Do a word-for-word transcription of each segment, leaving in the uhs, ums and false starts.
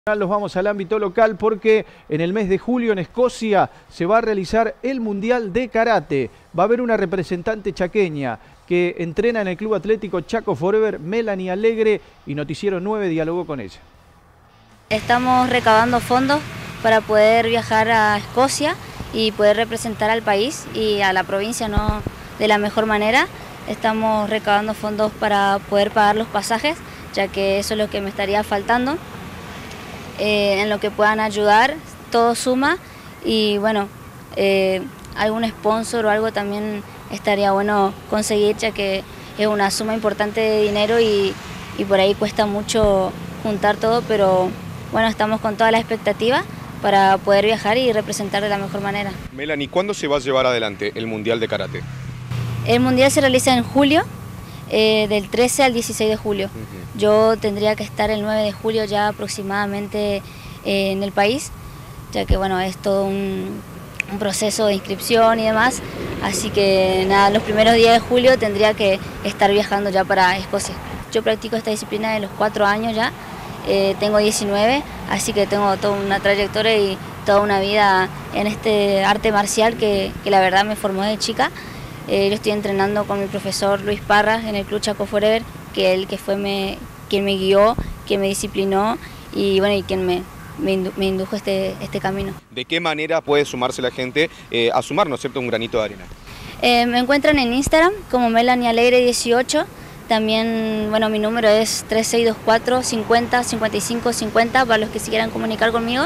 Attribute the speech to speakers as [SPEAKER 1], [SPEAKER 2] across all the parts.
[SPEAKER 1] Nos vamos al ámbito local porque en el mes de julio en Escocia se va a realizar el Mundial de Karate. Va a haber una representante chaqueña que entrena en el Club Atlético Chaco Forever, Melanie Alegre, y Noticiero nueve dialogó con ella.
[SPEAKER 2] Estamos recabando fondos para poder viajar a Escocia y poder representar al país y a la provincia, ¿no?, de la mejor manera. Estamos recabando fondos para poder pagar los pasajes, ya que eso es lo que me estaría faltando. Eh, en lo que puedan ayudar, todo suma, y bueno, eh, algún sponsor o algo también estaría bueno conseguir, ya que es una suma importante de dinero y, y por ahí cuesta mucho juntar todo, pero bueno, estamos con toda la expectativa para poder viajar y representar de la mejor manera.
[SPEAKER 3] Melanie, ¿cuándo se va a llevar adelante el Mundial de Karate?
[SPEAKER 2] El Mundial se realiza en julio, eh, del trece al dieciséis de julio. Uh-huh. Yo tendría que estar el nueve de julio ya aproximadamente eh, en el país, ya que bueno, es todo un, un proceso de inscripción y demás, así que nada, los primeros días de julio tendría que estar viajando ya para Escocia. Yo practico esta disciplina de los cuatro años ya, eh, tengo diecinueve, así que tengo toda una trayectoria y toda una vida en este arte marcial que, que la verdad me formó de chica. Eh, yo estoy entrenando con mi profesor Luis Parra en el Club Chaco Forever, que él que fue me, quien me guió, quien me disciplinó y bueno, y quien me, me, indu, me indujo este, este camino.
[SPEAKER 3] ¿De qué manera puede sumarse la gente eh, a sumar, ¿no es cierto?, un granito de arena?
[SPEAKER 2] Eh, me encuentran en Instagram como Melanie Alegre dieciocho. También, bueno, mi número es tres seis dos cuatro, cincuenta, cincuenta y cinco, cincuenta para los que se quieran comunicar conmigo.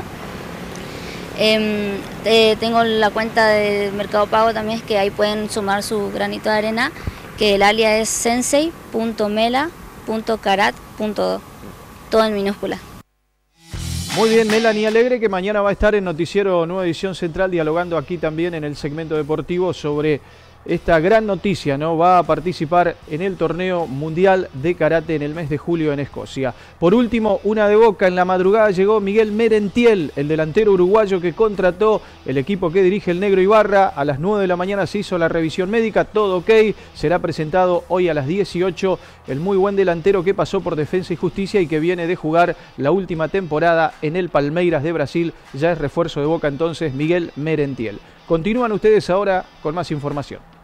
[SPEAKER 2] Eh, eh, tengo la cuenta de Mercado Pago también, es que ahí pueden sumar su granito de arena, que el alias es sensei punto mela punto karat punto do, todo en minúscula.
[SPEAKER 1] Muy bien, Melanie Alegre, que mañana va a estar en Noticiero Nueva Edición Central dialogando aquí también en el segmento deportivo sobre esta gran noticia, ¿no? Va a participar en el torneo mundial de karate en el mes de julio en Escocia. Por último, una de Boca. En la madrugada llegó Miguel Merentiel, el delantero uruguayo que contrató el equipo que dirige el Negro Ibarra. A las nueve de la mañana se hizo la revisión médica, todo ok. Será presentado hoy a las dieciocho el muy buen delantero que pasó por Defensa y Justicia y que viene de jugar la última temporada en el Palmeiras de Brasil. Ya es refuerzo de Boca entonces Miguel Merentiel. Continúan ustedes ahora con más información.